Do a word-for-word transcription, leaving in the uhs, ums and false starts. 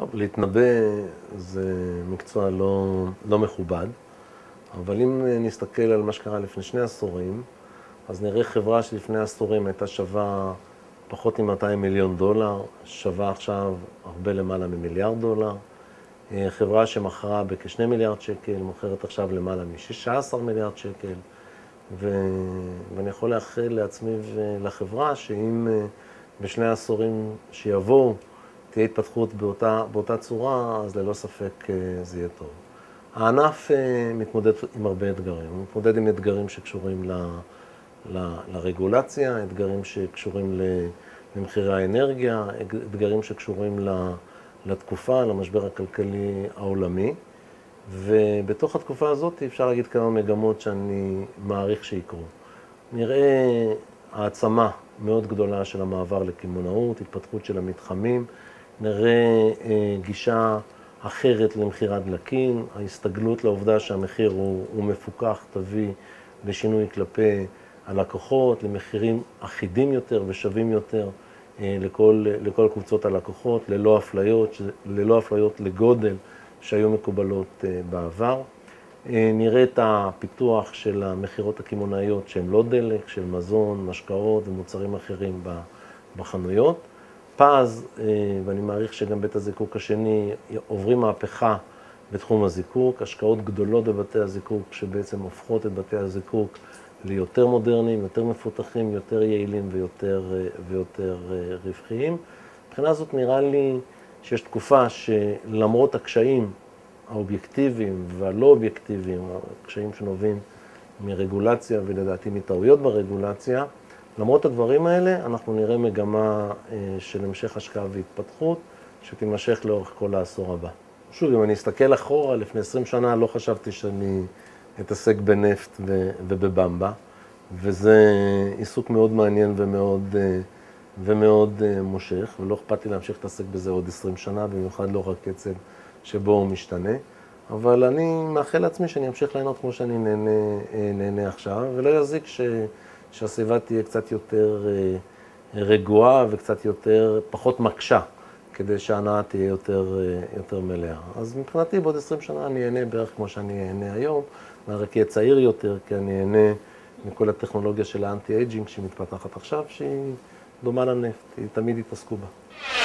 טוב, להתנבא זה מקצוע לא, לא מכובד, אבל אם נסתכל על מה שקרה לפני שני עשורים, אז נראה חברה שלפני עשורים הייתה שווה פחות מ-מאתיים מיליון דולר, שווה עכשיו הרבה למעלה ממיליארד דולר. חברה שמכרה בכ-שני מיליארד שקל, מוכרת עכשיו למעלה מ-שישה עשר מיליארד שקל. ו... ואני יכול לאחל לעצמי ולחברה שאם בשני העשורים שיבואו תהיה התפתחות באותה, באותה צורה, אז ללא ספק זה יהיה טוב. הענף מתמודד עם הרבה אתגרים. הוא מתמודד עם אתגרים שקשורים ל... ל... לרגולציה, אתגרים שקשורים למחירי האנרגיה, אתגרים שקשורים ל... לתקופה, למשבר הכלכלי העולמי. ובתוך התקופה הזאת אפשר להגיד כמה מגמות שאני מעריך שיקרו. נראה העצמה מאוד גדולה של המעבר לקמעונאות, התפתחות של המתחמים, נראה גישה אחרת למחירת דלקים, ההסתגלות לעובדה שהמחיר הוא, הוא מפוקח, תביא לשינוי כלפי הלקוחות, למחירים אחידים יותר ושווים יותר לכל, לכל קבוצות הלקוחות, ללא אפליות, ללא אפליות לגודל שהיו מקובלות בעבר. נראה את הפיתוח של המחירות הקמעונאיות שהן לא דלק, של מזון, משקאות ומוצרים אחרים בחנויות. פז, ואני מעריך שגם בית הזיקוק השני, עוברים מהפכה בתחום הזיקוק, השקעות גדולות בבתי הזיקוק שבעצם הופכות את בתי הזיקוק ליותר מודרניים, יותר מפותחים, יותר יעילים ויותר, ויותר רווחיים. מבחינה זאת נראה לי שיש תקופה שלמרות הקשיים האובייקטיביים והלא אובייקטיביים, הקשיים שנובעים מרגולציה ולדעתי מטעויות ברגולציה, למרות הדברים האלה אנחנו נראה מגמה של המשך השקעה והתפתחות שתימשך לאורך כל העשור הבא. שוב, אם אני אסתכל אחורה, לפני עשרים שנה לא חשבתי שאני אתעסק בנפט ובבמבה, וזה עיסוק מאוד מעניין ומאוד, ומאוד מושך, ולא אכפת לי להמשיך להתעסק בזה עוד עשרים שנה, במיוחד לאור הקצב שבו הוא משתנה. אבל אני מאחל לעצמי שאני אמשיך ליהנות כמו שאני נהנה, נהנה עכשיו, ולא יזיק ש, שהסביבה תהיה קצת יותר רגועה וקצת יותר, פחות מקשה, כדי שההנאה תהיה יותר, יותר מלאה. אז מבחינתי בעוד עשרים שנה אני אהנה בערך כמו שאני אהנה היום, רק יהיה צעיר יותר, כי אני אהנה מכל הטכנולוגיה של האנטי-אייג'ינג שמתפתחת עכשיו, שהיא דומה לנפט, היא תמיד התעסקו בה.